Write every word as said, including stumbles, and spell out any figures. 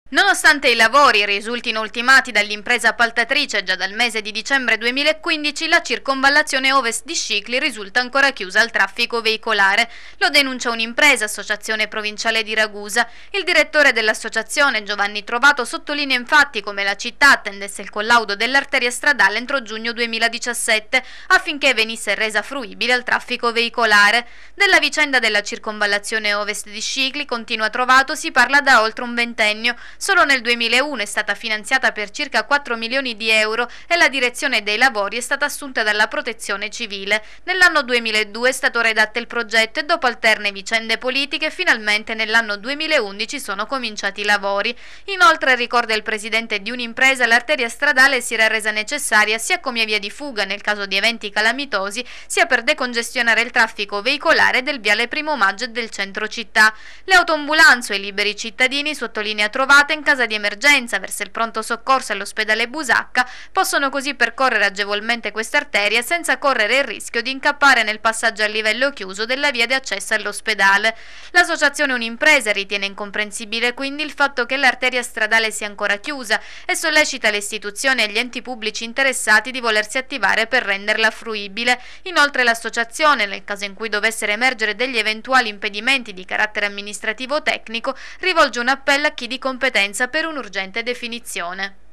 Nonostante i lavori risultino ultimati dall'impresa appaltatrice già dal mese di dicembre duemilaquindici, la circonvallazione ovest di Scicli risulta ancora chiusa al traffico veicolare. Lo denuncia un'impresa, Associazione Provinciale di Ragusa. Il direttore dell'associazione, Giovanni Trovato, sottolinea infatti come la città attendesse il collaudo dell'arteria stradale entro giugno duemiladiciassette affinché venisse resa fruibile al traffico veicolare. Della vicenda della circonvallazione ovest di Scicli, continua Trovato, si parla da oltre un ventennio. Solo nel duemilauno è stata finanziata per circa quattro milioni di euro e la direzione dei lavori è stata assunta dalla Protezione Civile. Nell'anno duemiladue è stato redatto il progetto e dopo alterne vicende politiche finalmente nell'anno duemilaundici sono cominciati i lavori. Inoltre, ricorda il presidente di un'impresa, l'arteria stradale si era resa necessaria sia come via di fuga nel caso di eventi calamitosi, sia per decongestionare il traffico veicolare del viale Primo Maggio e del centro città. Le autoambulanze e i liberi cittadini, sottolinea Trovate, in caso di emergenza verso il pronto soccorso all'ospedale Busacca possono così percorrere agevolmente quest'arteria senza correre il rischio di incappare nel passaggio a livello chiuso della via di accesso all'ospedale. L'associazione Unimprese ritiene incomprensibile quindi il fatto che l'arteria stradale sia ancora chiusa e sollecita le istituzioni e gli enti pubblici interessati di volersi attivare per renderla fruibile. Inoltre l'associazione, nel caso in cui dovessero emergere degli eventuali impedimenti di carattere amministrativo o tecnico, rivolge un appello a chi di competenza per un'urgente definizione.